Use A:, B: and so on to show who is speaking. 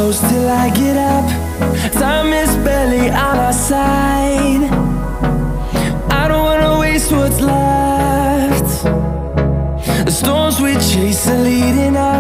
A: close till I get up. Time is barely on our side. I don't wanna waste what's left. The storms we chase are leading us.